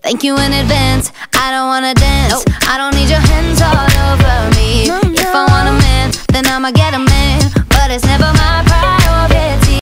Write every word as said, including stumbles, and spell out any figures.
Thank you in advance, I don't wanna dance. Nope. I don't need your hands all over me. No, no. If I want a man, then I'ma get a man, but it's never my problem.